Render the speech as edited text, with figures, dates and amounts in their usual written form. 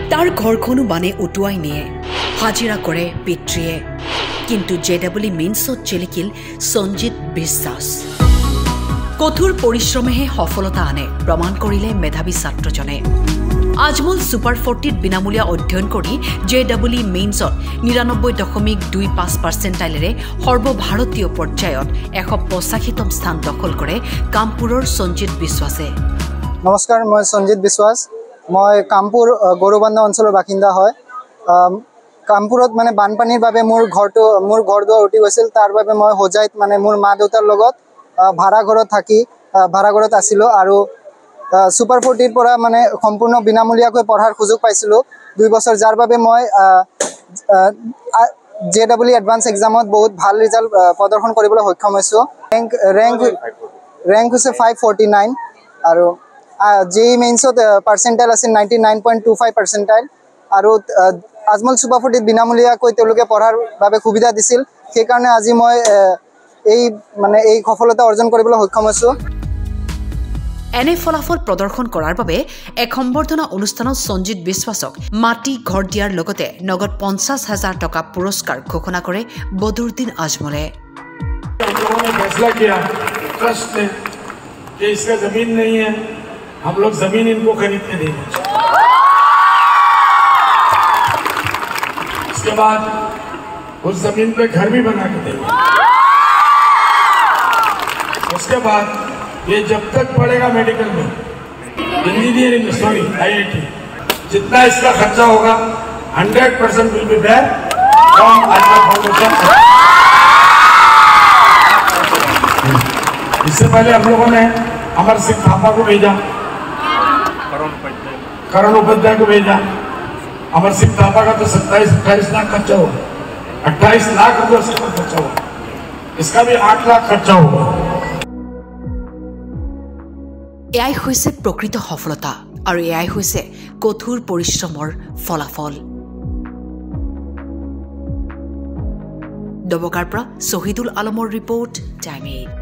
তাৰ ঘৰখনো বানে উটুৱাই নিয়ে হাজিৰা কৰে পিতৃয়ে কিন্তু জে মেইনছত জিলিকিল সঞ্জিত বিশ্বাস কঠোৰ পৰিশ্ৰমেহে সফলতা আনে প্ৰমাণ কৰিলে মেধাৱী ছাত্ৰজনে আজমল সুপাৰ 40 বিনামূলীয়া অধ্যয়ন কৰি জে মেইনছত 99.25% সৰ্বভাৰতীয় পৰ্যায়ত 185তম স্থান দখল কৰে কামপুৰৰ সঞ্জিত বিশ্বাসে নমস্কাৰ মই সঞ্জিত বিশ্বাস মই কামপুৰ গৌৰবান্ধা অঞ্চলৰ বাসিন্দা হয় কামপুৰত মানে বানপানীৰ বাবে মোৰ ঘৰটো উটি গৈছিল তাৰ বাবে মই হোজাইত মানে মোৰ মা দেউতাৰ লগত ভাড়া ঘৰত আছিলো আৰু সুপাৰ 40 পৰা মানে সম্পূৰ্ণ বিনামূলীয়াকৈ পঢ়াৰ সুযোগ পাইছিলো 2 বছৰ যাৰ বাবে মই জে এডভান্স এক্সামত বহুত ভাল ৰিজাল্ট প্ৰদৰ্শন কৰিবলৈ সক্ষম হৈছো ৰেংক হৈছে 549 আৰু Jee Mainsত পাৰ্চেন্টাইল আছে 99.25 পাৰ্চেন্টাইল আৰু আজমল সুপাৰ 40 বিনামূলীয়াকৈ তেওঁলোকে পঢ়াৰ বাবে সুবিধা দিছিল সেই কাৰণে আজি মই এই সফলতা অৰ্জন কৰিবলৈ সক্ষম হৈছো এনে ফলাফল প্ৰদৰ্শন কৰাৰ বাবে এক সম্বৰ্ধনা অনুষ্ঠানত সঞ্জিত বিশ্বাসক মাটি ঘৰ দিয়াৰ লগতে নগদ 50,000 টকা পুৰস্কাৰ ঘোষণা কৰে বদৰুদ্দিন আজমলে हम लोग जमीन इनको खरीद के देंगे उसके बाद उस जमीन पे घर भी बना के देंगे उसके बाद ये जब तक पढ़ेगा मेडिकल में इंजीनियरिंग सॉरी IIT जितना इसका खर्चा होगा 100% will be bear from Allah foundation इससे पहले हम लोगों ने अमर सिंह थापा को भेजा करण उपाध्याय को भेजा अमर सिंह थापा का तो 27-28 लाख खर्चा होगा 28 लाख रुपये उसका खर्चा होगा इसका भी 8 लाख खर्चा होगा এয়াই হৈছে প্ৰকৃত সফলতা আৰু এয়াই হৈছে কঠোৰ পৰিশ্ৰমৰ ফলাফল দবকাৰ পৰা শহীদুল আলমৰ ৰিপৰ্ট টাইম 8